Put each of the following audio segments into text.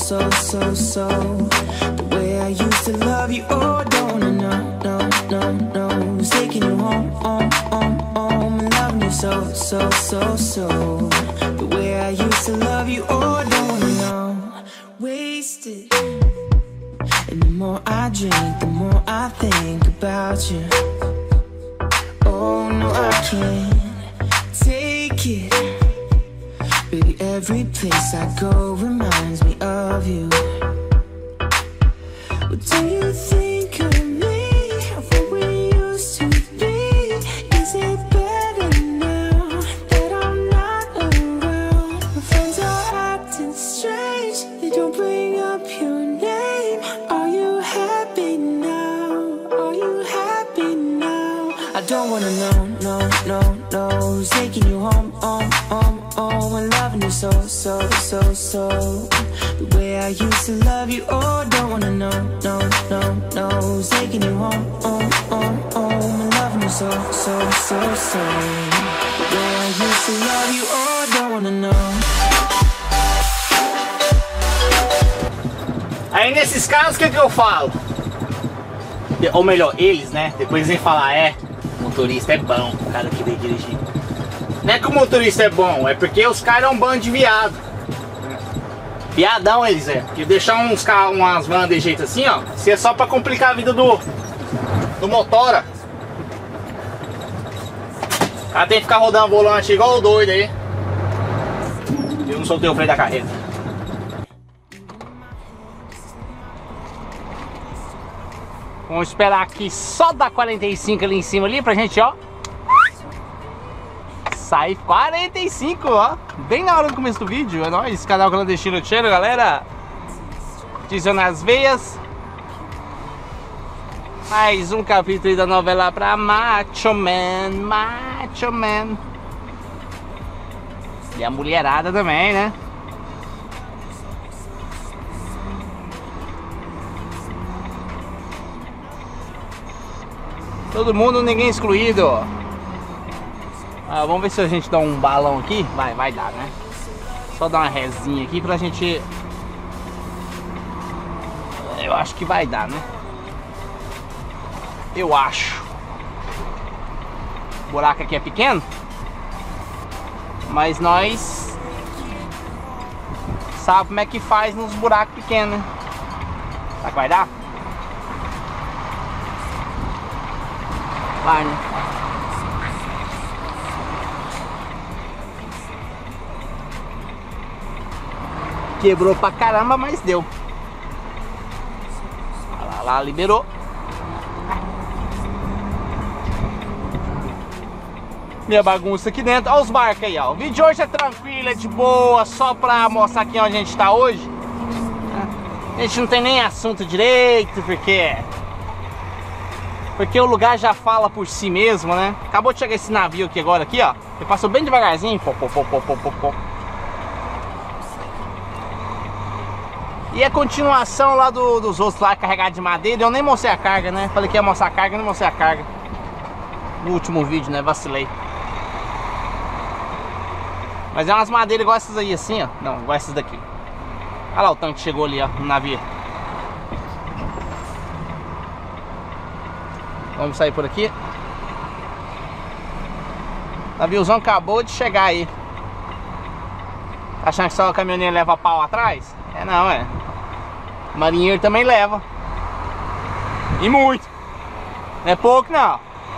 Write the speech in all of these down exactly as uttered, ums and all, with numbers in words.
so, so, so. The way I used to love you, oh, don't wanna know, no, no, no. Who's taking you home, home, home, home, and loving you so, so, so, so. The way I used to love you, oh, don't wanna know. Wasted. And the more I drink, the more I think about you. Oh no, I can't take it. Baby, every place I go reminds me of you. What do you think of me, of what we used to be? Is it better now that I'm not around? My friends are acting strange, they don't bring up your name. Are you happy now? Are you happy now? I don't wanna know, no, no, no. Who's taking you home, home, home, home, and loving you so, so, so, so. The way I used to love you, oh, don't wanna know, no, no, no. Who's taking you home, home, home, home, and loving you so, so, so, so. The way I used to love you, oh, don't wanna know. Aí nesses casos, o que que eu falo? Ou melhor, eles, né? Depois vem falar, é, o motorista é bom, o cara que veio dirigir. Não é que o motorista é bom, é porque os caras é um bando de viado. Viadão eles é. Porque deixar uns carros, umas vans de jeito assim, ó, se é só pra complicar a vida do, do motora. O cara tem que ficar rodando volante igual o doido aí. Eu não soltei o freio da carreta. Vamos esperar aqui só dar quarenta e cinco ali em cima ali pra gente, ó. Sai quarenta e cinco, ó. Bem na hora do começo do vídeo. É nóis, canal Clandestino Cheiro, galera. Diesel nas veias. Mais um capítulo da novela pra Macho Man. Macho Man. E a mulherada também, né? Todo mundo, ninguém excluído. Ah, vamos ver se a gente dá um balão aqui. Vai, vai dar, né? Só dar uma resinha aqui pra gente... Eu acho que vai dar, né? Eu acho. O buraco aqui é pequeno, mas nós sabe como é que faz nos buracos pequenos, né? Será que vai dar? Vai, né? Quebrou pra caramba, mas deu. Lá, lá, liberou. Minha bagunça aqui dentro. Olha os barcos aí, ó. O vídeo de hoje é tranquilo, é de boa. Só pra mostrar aqui onde a gente tá hoje. A gente não tem nem assunto direito, porque... Porque o lugar já fala por si mesmo, né? Acabou de chegar esse navio aqui agora, aqui, ó. Ele passou bem devagarzinho. Pô, pô, pô, pô, pô, pô, pô. E a continuação lá do, dos outros lá carregados de madeira. Eu nem mostrei a carga, né? Falei que ia mostrar a carga, não mostrei a carga no último vídeo, né? Vacilei. Mas é umas madeiras igual essas aí, assim, ó. Não, igual essas daqui. Olha lá o tanque que chegou ali, ó, no navio. Vamos sair por aqui. O naviozão acabou de chegar aí. Tá achando que só a caminhoneira leva pau atrás? É não, é. O marinheiro também leva. E muito. Não é pouco, não.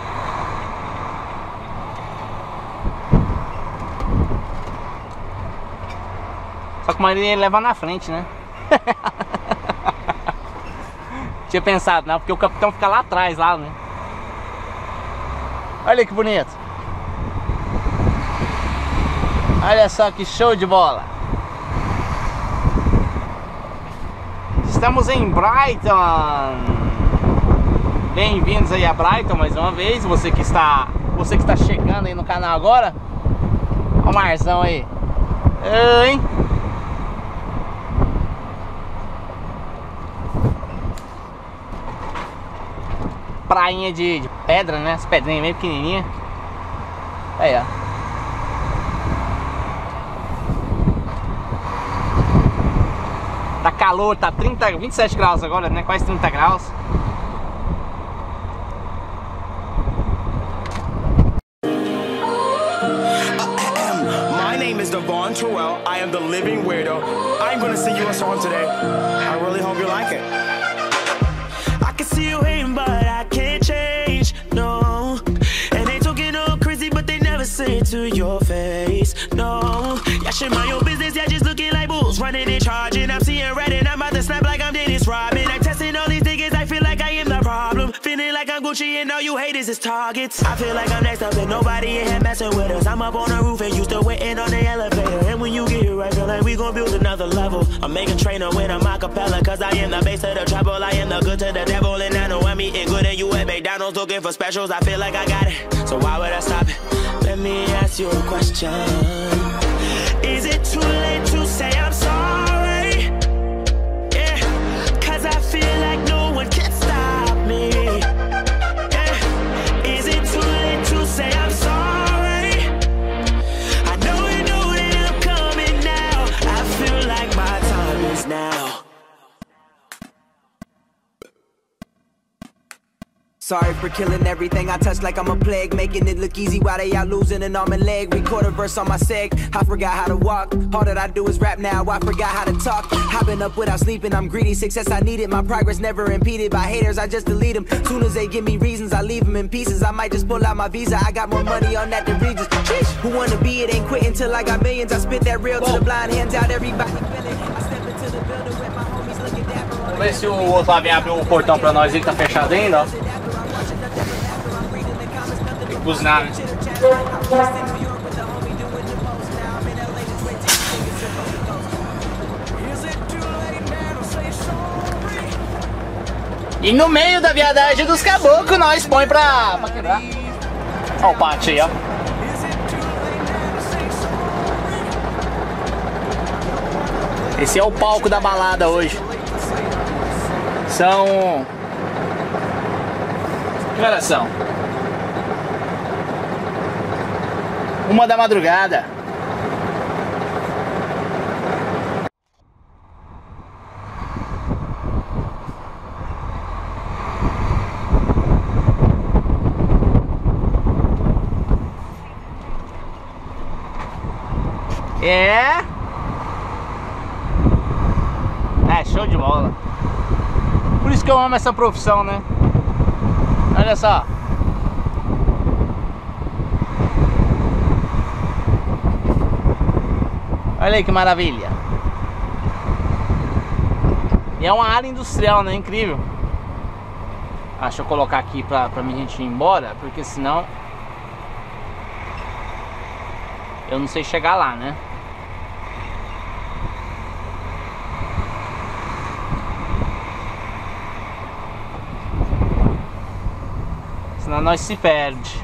Só que o marinheiro leva na frente, né? Tinha pensado, não, porque o capitão fica lá atrás, lá, né? Olha que bonito. Olha só que show de bola. Estamos em Brighton. Bem-vindos aí a Brighton mais uma vez. Você que está, você que está chegando aí no canal agora. Olha o marzão aí. Hein? Prainha de, de pedra, né? As pedrinhas meio pequenininhas. Aí, ó. Tá calor, tá trinta, vinte e sete graus agora, né? Quase trinta graus. My name is Devon Terrell. I am the living weirdo. I'm gonna sing you a song today. I really hope you like it. I can see you hating, but I can't change, no. And they talking all crazy, but they never say it to your face, no. Yeah, shit, mind your business, yeah, just looking like bulls, running and charging. I'm seeing red and I'm about to snap like I'm Dennis Rodman. I'm testing all these niggas, I feel like I am the problem. Feeling like I'm Gucci and all you haters is targets. I feel like I'm next up and nobody in here messing with us. I'm up on the roof and you still waiting on the elevator. And when you get here, I feel like we gon' build another level. I'm making trainer with a acapella, cause I am the base of the treble. I am the good to the devil, and I know I'm eating good. And you at McDonald's looking for specials. I feel like I got it, so why would I stop it? Let me ask you a question. Is it too late to say I'm sorry? Yeah, cause I feel like no one can stop me. Yeah, is it too late to say I'm sorry? I know you know that I'm coming now. I feel like my time is now. Sorry for killing everything I touch like I'm a plague, making it look easy while they out losing an arm and leg. Record a verse on my seg, I forgot how to walk. All that I do is rap now, I forgot how to talk. I've been up without sleeping, I'm greedy, success I needed. My progress never impeded by haters, I just delete them. Soon as they give me reasons, I leave them in pieces. I might just pull out my visa, I got more money on that than Regis. Who wanna be it ain't quitting till I got millions. I spit that real to the blind, hands out, everybody feel it. I step into the building with my homies looking dapper. Vamos ver se o outro lá vem abrir o portão pra nós aí, que tá fechado ainda, ó. Tem que buzinar, né? E no meio da viadagem dos caboclos nós põe pra, pra quebrar. Ó o pátio aí, ó. Esse é o palco da balada hoje. São... Que horas são? Uma da madrugada. É. É, show de bola. Por isso que eu amo essa profissão, né? Olha só. Olha aí que maravilha. E é uma área industrial, né? Incrível. Ah, deixa eu colocar aqui pra, pra minha gente ir embora, porque senão eu não sei chegar lá, né? Senão nós se perde.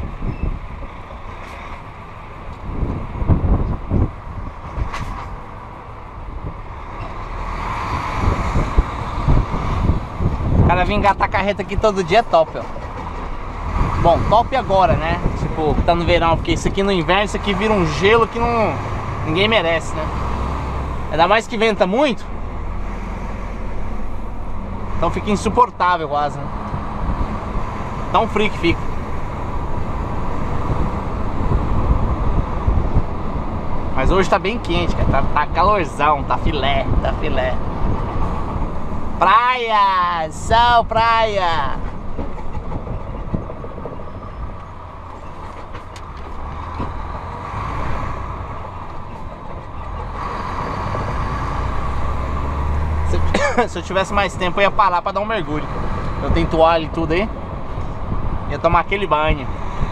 O cara vir engatar a carreta aqui todo dia é top, ó. Bom, top agora, né? Tipo, tá no verão, porque isso aqui no inverno, isso aqui vira um gelo que não... ninguém merece, né? Ainda mais que venta muito. Então fica insuportável quase, né? Tão frio que fica. Mas hoje tá bem quente, cara. Tá, tá calorzão, tá filé, tá filé. Praia! Sol, praia! Se, se eu tivesse mais tempo eu ia parar pra dar um mergulho. Eu tenho toalha e tudo aí. Ia tomar aquele banho.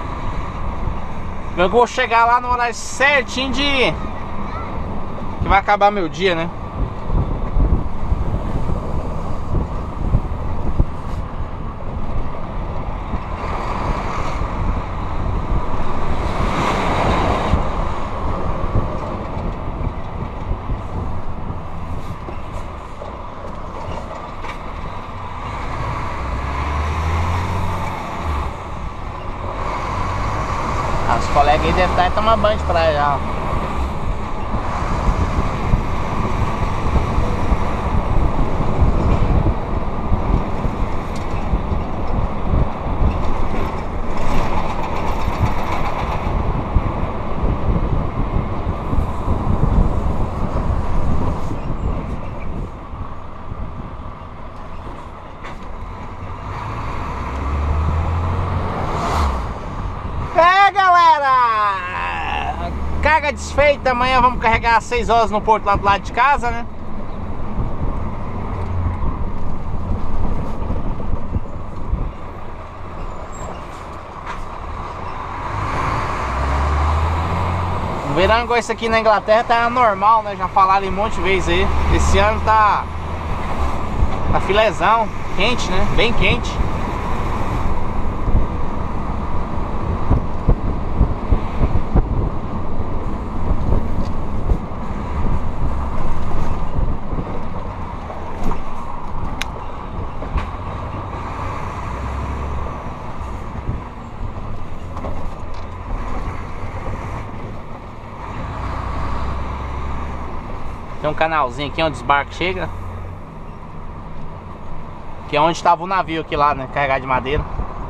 Eu vou chegar lá no horário certinho de... que vai acabar meu dia, né? Os colegas aí devem estar tomando banho de praia já. carga desfeita, amanhã vamos carregar às seis horas no porto lá do lado de casa, né? O verão igual esse aqui na Inglaterra tá normal, né? Já falaram um monte de vezes aí. Esse ano tá... tá filezão, quente, né? Bem quente. Tem um canalzinho aqui onde os barcos chegam. Que é onde estava o navio aqui lá, né? Carregado de madeira.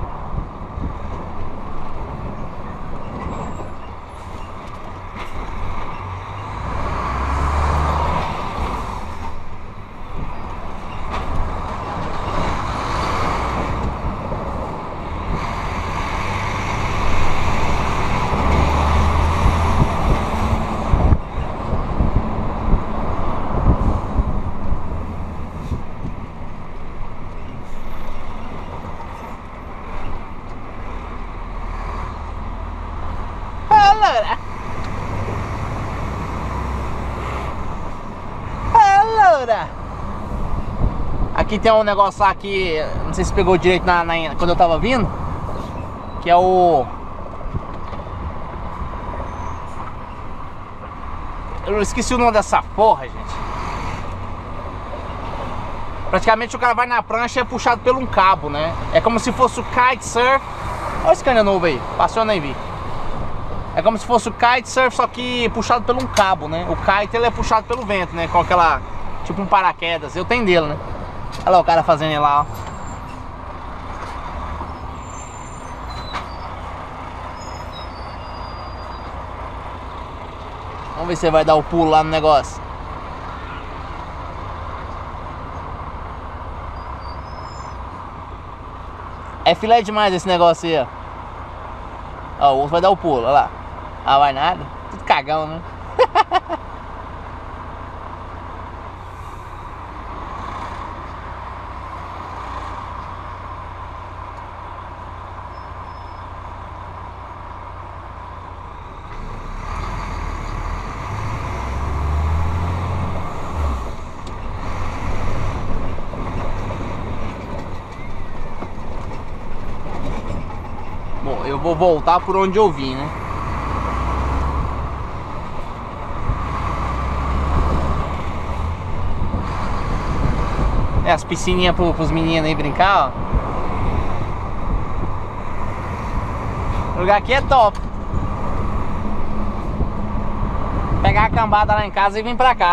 Aqui tem um negócio lá que não sei se pegou direito na, na, quando eu tava vindo, que é o... eu esqueci o nome dessa porra, gente. Praticamente o cara vai na prancha e é puxado por um cabo, né? É como se fosse o kitesurf. Olha esse cana novo aí, passou, eu nem vi. É como se fosse o kitesurf, só que puxado por um cabo, né? O kite ele é puxado pelo vento, né? Com aquela, tipo um paraquedas, eu tenho dele, né? Olha lá o cara fazendo ele lá, ó. Vamos ver se você vai dar o pulo lá no negócio. É filé demais esse negócio aí, ó. Ó, o outro vai dar o pulo, olha lá. Ah, vai nada. Tudo cagão, né? Bom, eu vou voltar por onde eu vim, né? É, as piscininhas pro, pros meninos aí brincar, ó. O lugar aqui é top. Pegar a cambada lá em casa e vir pra cá.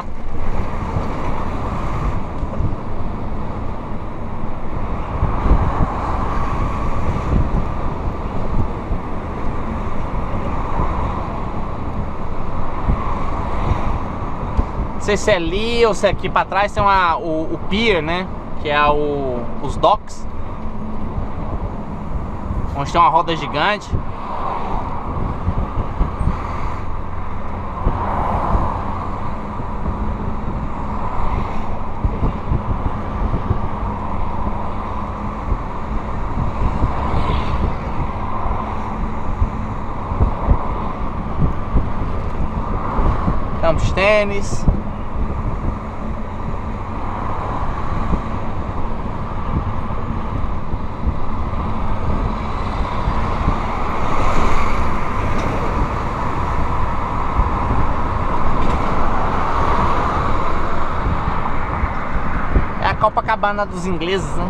Não sei se é ali ou se é aqui pra trás tem uma, o, o pier, né? Que é o, os docks, onde tem uma roda gigante. Campos de tênis. É a Copacabana dos ingleses, né?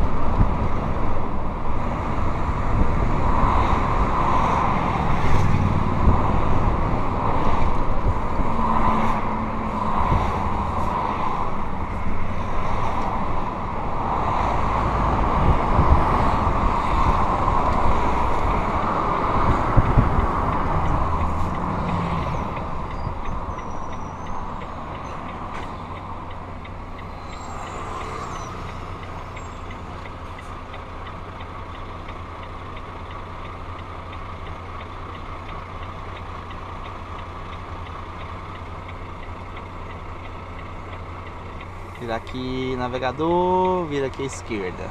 Vira aqui, navegador, vira aqui à esquerda.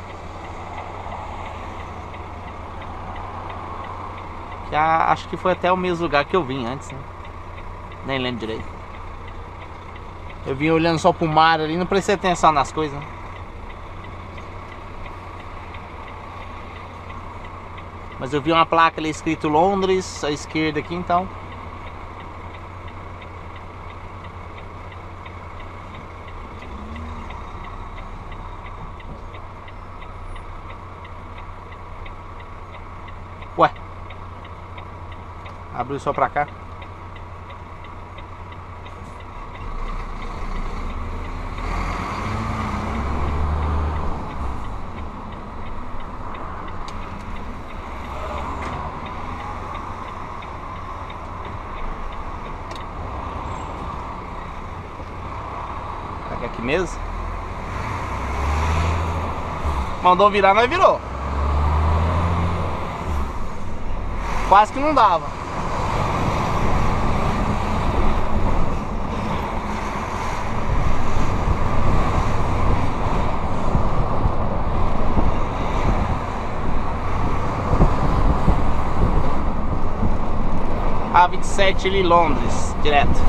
Já acho que foi até o mesmo lugar que eu vim antes, né? Nem lembro direito. Eu vim olhando só pro mar ali, não prestei atenção nas coisas, né? Mas eu vi uma placa ali escrito Londres, à esquerda aqui, então. Ué. Abriu só pra cá. Aqui mesmo. Mandou virar, mas virou. Quase que não dava. A vinte e sete ali, Londres, direto.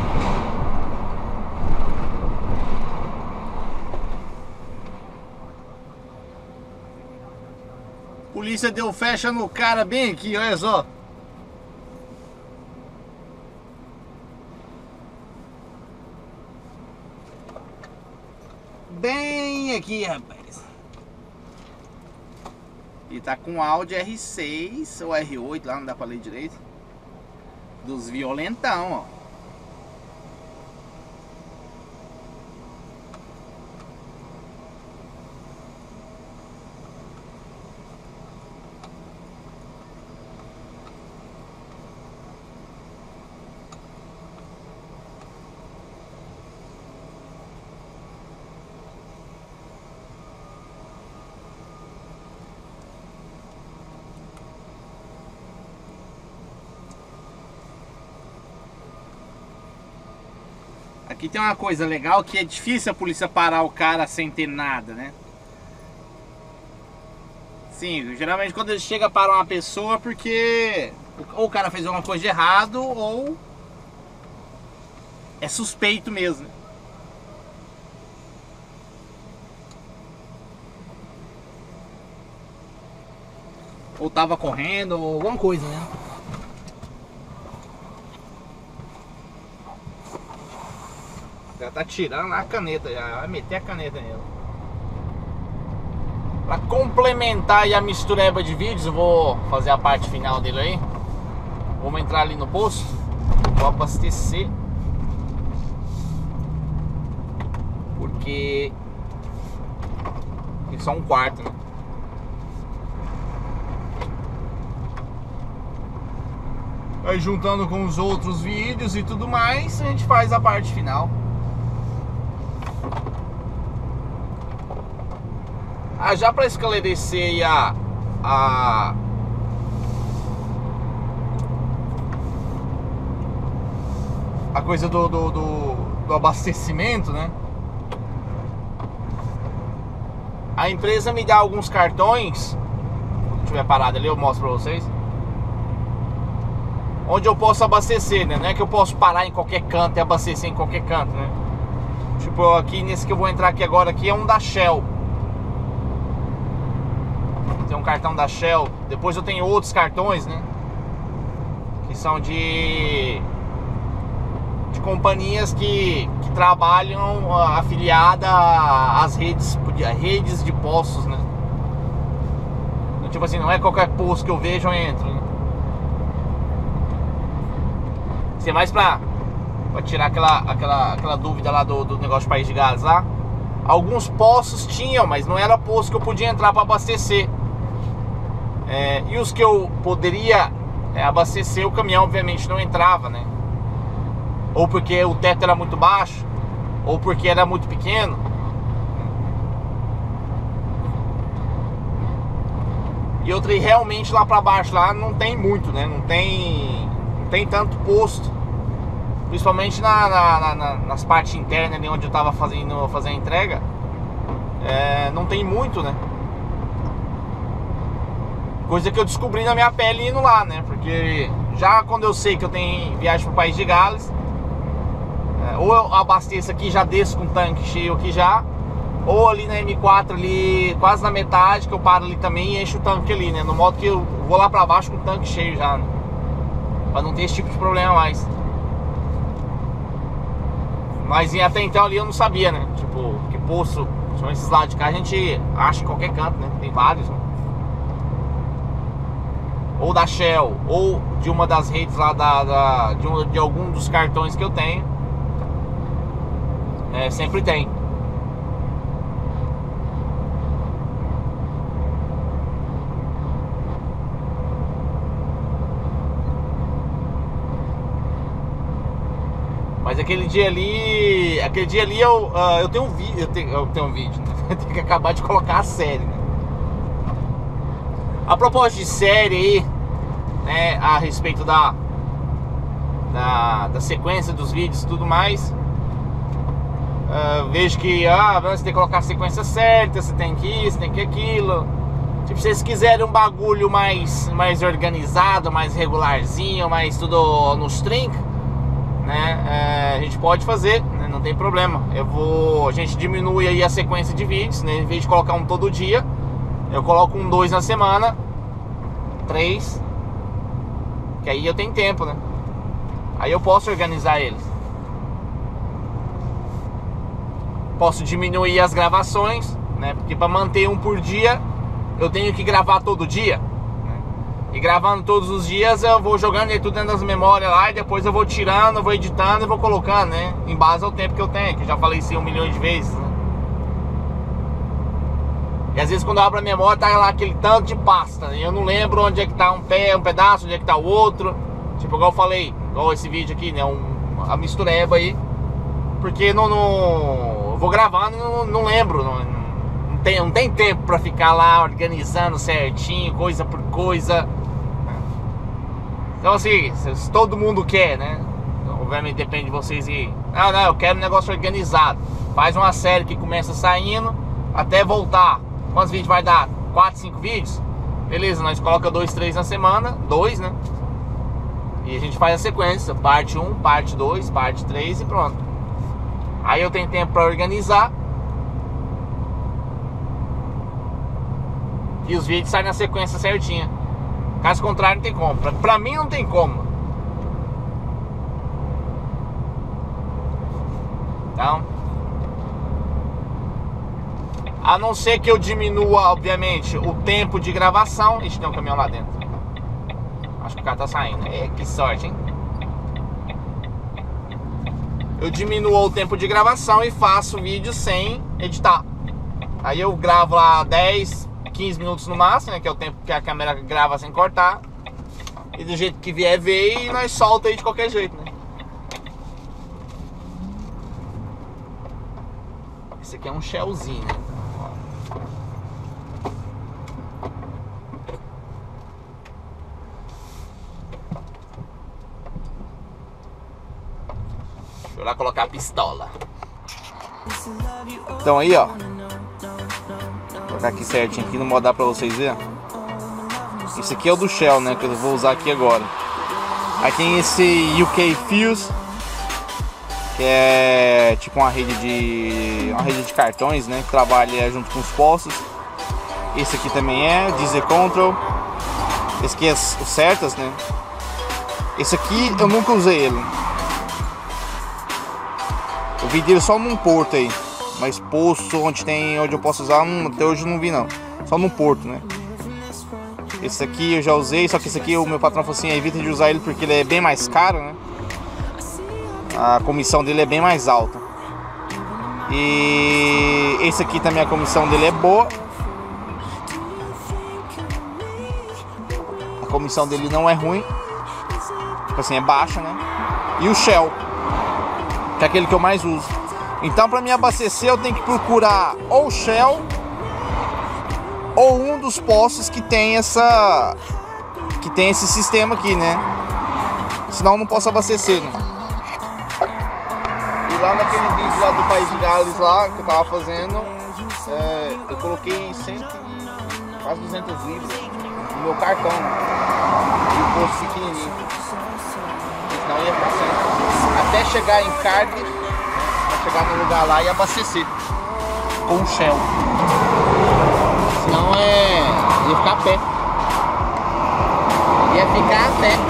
Polícia deu fecha no cara bem aqui, olha só. Bem aqui, rapaz. E tá com Audi R seis ou R oito, lá não dá pra ler direito. Dos violentão, ó. Aqui tem uma coisa legal que é difícil a polícia parar o cara sem ter nada, né? Sim, geralmente quando ele chega para uma pessoa porque ou o cara fez alguma coisa de errado ou é suspeito mesmo, né? Ou tava correndo ou alguma coisa, né? Já tá tirando a caneta, já vai meter a caneta nela. Pra complementar aí a mistureba de vídeos, eu vou fazer a parte final dele aí. Vamos entrar ali no posto, vou abastecer. Porque é só um quarto, né? Aí juntando com os outros vídeos e tudo mais, a gente faz a parte final. Ah, já para esclarecer a, a a coisa do, do, do, do abastecimento, né? A empresa me dá alguns cartões. Se tiver parado ali, eu mostro para vocês. Onde eu posso abastecer, né? Não é que eu posso parar em qualquer canto e abastecer em qualquer canto, né? Tipo, aqui nesse que eu vou entrar aqui agora, aqui é um da Shell. Tem um cartão da Shell. Depois eu tenho outros cartões, né? Que são de de companhias que, que trabalham afiliada às redes, redes de postos, né? Tipo assim, não é qualquer posto que eu vejo eu entro, né? Isso é mais pra, pra tirar aquela, aquela, aquela dúvida lá do, do negócio de País de Gales lá. Alguns postos tinham, mas não era posto que eu podia entrar para abastecer. É, e os que eu poderia é, abastecer, o caminhão obviamente não entrava, né? Ou porque o teto era muito baixo, ou porque era muito pequeno. E outra, e realmente lá pra baixo lá não tem muito, né? Não tem, não tem tanto posto. principalmente na, na, na, na, nas partes internas ali onde eu tava fazendo, fazendo a entrega, é, não tem muito, né? Coisa que eu descobri na minha pele indo lá, né? Porque já quando eu sei que eu tenho viagem pro País de Gales, é, ou eu abasteço aqui, já desço com o tanque cheio aqui já, ou ali na M quatro ali, quase na metade, que eu paro ali também e encho o tanque ali, né? No modo que eu vou lá pra baixo com o tanque cheio já, né? Pra não ter esse tipo de problema mais. Mas até então ali eu não sabia, né? Tipo, que poço, são esses lados de cá, a gente acha em qualquer canto, né? Tem vários, né? Ou da Shell, ou de uma das redes lá da, da de, um, de algum dos cartões que eu tenho. É, sempre tem. Mas aquele dia ali, aquele dia ali eu, uh, eu tenho um vídeo, eu tenho, eu tenho um vídeo, né? Eu tenho que acabar de colocar a série, né? A propósito de série aí, né, a respeito da, da, da sequência dos vídeos e tudo mais, uh, vejo que ah, você tem que colocar a sequência certa, você tem que isso, você tem que aquilo. Tipo, se vocês quiserem um bagulho mais, mais organizado, mais regularzinho, mais tudo nos trincos, né, é, a gente pode fazer, né, não tem problema. Eu vou, a gente diminui aí a sequência de vídeos, né, em vez de colocar um todo dia, eu coloco um dois na semana, três, que aí eu tenho tempo, né? Aí eu posso organizar eles. Posso diminuir as gravações, né? Porque para manter um por dia, eu tenho que gravar todo dia, né? E gravando todos os dias, eu vou jogando tudo dentro das memórias lá, e depois eu vou tirando, vou editando e vou colocando, né? Em base ao tempo que eu tenho, que eu já falei isso um milhão de vezes, né? E às vezes quando eu abro a memória tá lá aquele tanto de pasta, e eu não lembro onde é que tá um pé, um pedaço, onde é que tá o outro. Tipo, igual eu falei, igual esse vídeo aqui, né, um, a mistureba aí. Porque não, não, eu vou gravando e não, não lembro, não, não, tem, não tem tempo pra ficar lá organizando certinho, coisa por coisa. Então assim, se todo mundo quer, né, obviamente depende de vocês e não, não, eu quero um negócio organizado. Faz uma série que começa saindo até voltar. Quantos vídeos vai dar? quatro, cinco vídeos? Beleza, nós coloca dois, três na semana, dois, né? E a gente faz a sequência, parte um, parte dois, parte três e pronto. Aí eu tenho tempo para organizar. E os vídeos saem na sequência certinha. Caso contrário, não tem como. Pra, pra mim não tem como. Então, a não ser que eu diminua, obviamente, o tempo de gravação. Ixi, tem um caminhão lá dentro. Acho que o cara tá saindo. É, que sorte, hein? Eu diminuo o tempo de gravação e faço vídeo sem editar. Aí eu gravo lá dez, quinze minutos no máximo, né? Que é o tempo que a câmera grava sem cortar. E do jeito que vier ver, e nós solta aí de qualquer jeito, né? Esse aqui é um shellzinho, né? Deixa eu lá colocar a pistola. Então aí, ó, vou colocar aqui certinho aqui, não vou dar pra vocês verem. Esse aqui é o do Shell, né, que eu vou usar aqui agora. Aí tem esse U K Fuse, que é tipo uma rede de uma rede de cartões, né, que trabalha junto com os postos. Esse aqui também é Diesel Control. Esse aqui é o Certas, né. Esse aqui eu nunca usei ele. Eu vi dele só num porto aí, mas posto onde tem, onde eu posso usar, hum, até hoje eu não vi não. Só num porto, né. Esse aqui eu já usei, só que esse aqui o meu patrão falou assim, evita de usar ele porque ele é bem mais caro, né. A comissão dele é bem mais alta. E esse aqui também a comissão dele é boa. A comissão dele não é ruim, tipo assim, é baixa, né. E o Shell, que é aquele que eu mais uso. Então, para me abastecer, eu tenho que procurar ou Shell ou um dos postos que tem essa que tem esse sistema aqui, né? Senão eu não posso abastecer, né? lá naquele vídeo lá do País de Gales lá que eu tava fazendo, é, eu coloquei cem, quase duzentos libras no meu cartão, e o posto pequenininho, senão ia ficar sem. Até chegar em Cardiff, pra chegar no lugar lá e abastecer com o Shell. Senão é, ia ficar a pé. Ia ficar a pé.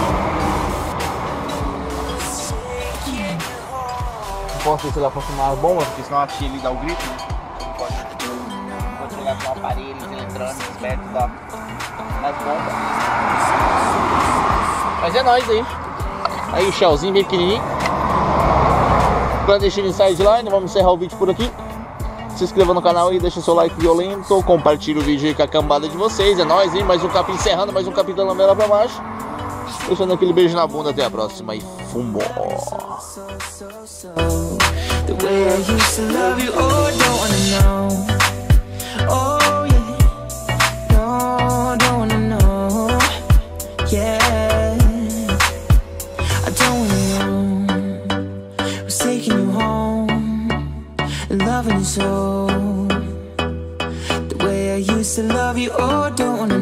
Não posso descer lá pra fumar as bombas, porque senão a tia ali dá o grito, né? Não pode, não pode chegar com aparelhos eletrônicos perto da, das bombas. Mas é nóis aí. Aí o Shellzinho bem pequenininho. Clandestino Sideline, vamos encerrar o vídeo por aqui. Se inscreva no canal aí, deixa seu like violento, compartilha o vídeo aí com a cambada de vocês. É nóis, hein? Mais um capim encerrando, mais um capim da lamela pra baixo. Deixando aquele beijo na bunda, até a próxima e fumou. The way I used to love you, oh, don't wanna know. Oh, yeah. No, don't wanna know. Yeah. I don't wanna know who's taking you home and loving you so. The way I used to love you, oh, don't wanna